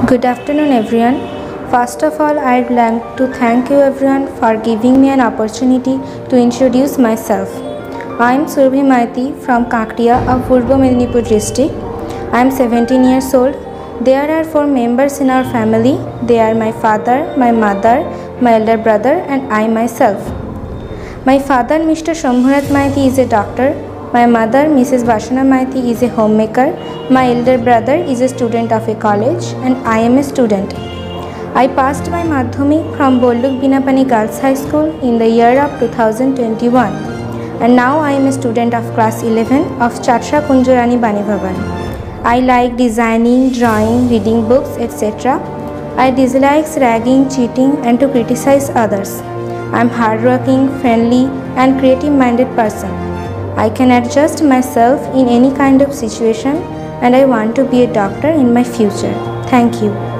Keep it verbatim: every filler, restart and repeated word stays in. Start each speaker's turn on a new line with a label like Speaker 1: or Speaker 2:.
Speaker 1: Good afternoon, everyone. First of all, I'd like to thank you everyone for giving me an opportunity to introduce myself. I am Surabhi Maiti from Kakriya of Purbo Medinipur district. I am seventeen years old. There are four members in our family. They are my father, my mother, my elder brother, and I myself. My father, Mister Shambhunath Maiti, is a doctor. My mother, Missus Vasana Maiti, is a homemaker. My elder brother is a student of a college, and I am a student. I passed my Madhyamik from Bolluk Binapani Girls High School in the year of two thousand twenty-one, and now I am a student of class eleven of Chatra Kunjarani Bani Bhavan. I like designing, drawing, reading books, et cetera. I dislike ragging, cheating, and to criticize others. I am hardworking, friendly, and creative-minded person. I can adjust myself in any kind of situation, and I want to be a doctor in my future. Thank you.